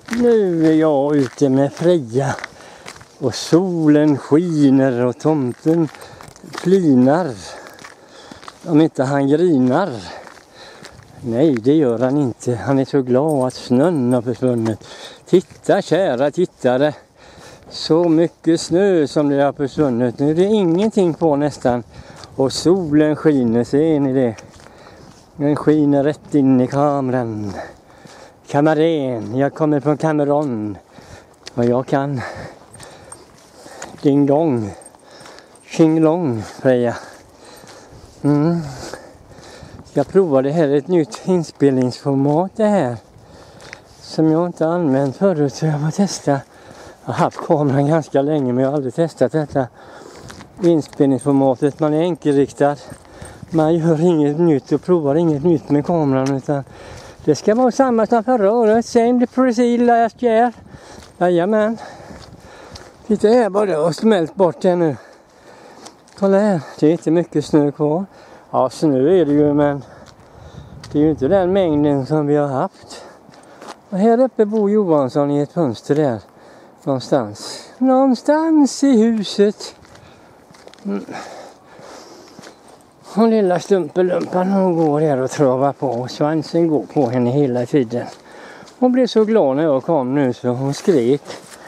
Nu är jag ute med Freja och solen skiner och tomten flinar. Om inte han grinar. Nej, det gör han inte. Han är så glad att snön har försvunnit. Titta kära tittare. Så mycket snö som det har försvunnit. Nu är det ingenting på nästan. Och solen skiner, ser ni det? Den skiner rätt in i kameran. Kamerén, jag kommer från Kamerun. Och jag kan. Ding dong. Tjing long, Freja. Jag provade här ett nytt inspelningsformat det här. Som jag inte använt förut, så jag får testa. Jag har haft kameran ganska länge, men jag har aldrig testat detta inspelningsformatet. Man är enkelriktad. Man gör inget nytt och provar inget nytt med kameran, utan det ska vara samma som förra året. Same precis last year. Jajamän. Titta här bara, det har smält bort det nu. Kolla här, det är inte mycket snö kvar. Ja, snö är det ju, men det är ju inte den mängden som vi har haft. Och här uppe bor Johansson i ett fönster där. Någonstans i huset. Och lilla Stumpelumpan, hon går här och travar på. Och svansen går på henne hela tiden. Hon blev så glad när jag kom nu så hon skrek.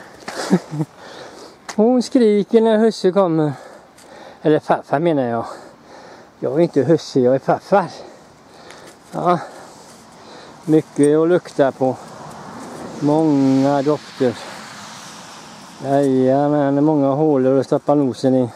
Hon skriker när husse kommer. Eller farfar menar jag. Jag är inte husse, jag är farfar. Ja. Mycket att lukta på. Många dofter. Jajamän, det är många hålor att stoppa nosen i.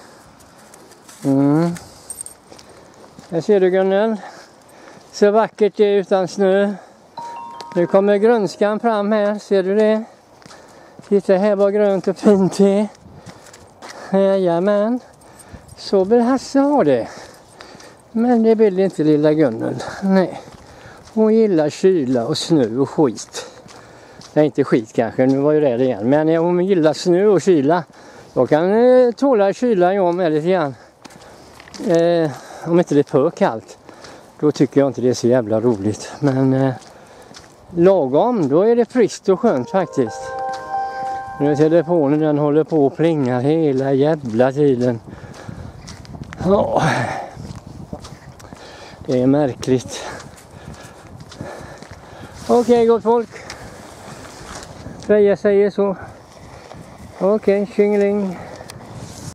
Här ser du Gunnel. Så vackert det är utan snö. Nu kommer grönskan fram här, ser du det? Titta här vad grönt och fint det är. Jajamän. Så vill Hasse ha det. Men det vill inte lilla Gunnel. Nej. Hon gillar kyla och snö och skit. Nej, inte skit kanske, nu var ju det igen. Men hon gillar snö och kyla. Jag kan tåla kyla jag med lite grann. Om inte det är för kallt. Då tycker jag inte det är så jävla roligt. Men lagom, då är det friskt och skönt faktiskt. Nu telefonen, den håller på och plingar hela jävla tiden. Ja. Det är märkligt. Okej, gott folk. Freja säger så. Okej, tjingeling.